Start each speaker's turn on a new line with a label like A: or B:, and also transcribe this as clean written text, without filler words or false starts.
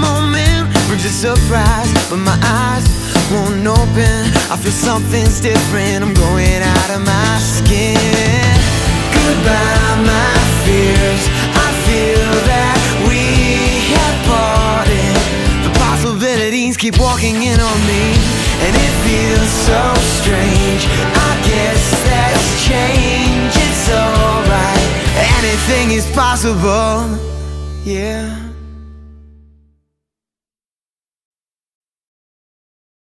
A: moment brings a surprise, but my eyes won't open. I feel something's different, I'm going out of my skin. Goodbye my fears, I feel that we have parted. The possibilities keep walking in on me, and it feels so strange. I guess that's change, it's alright. Anything is possible, yeah.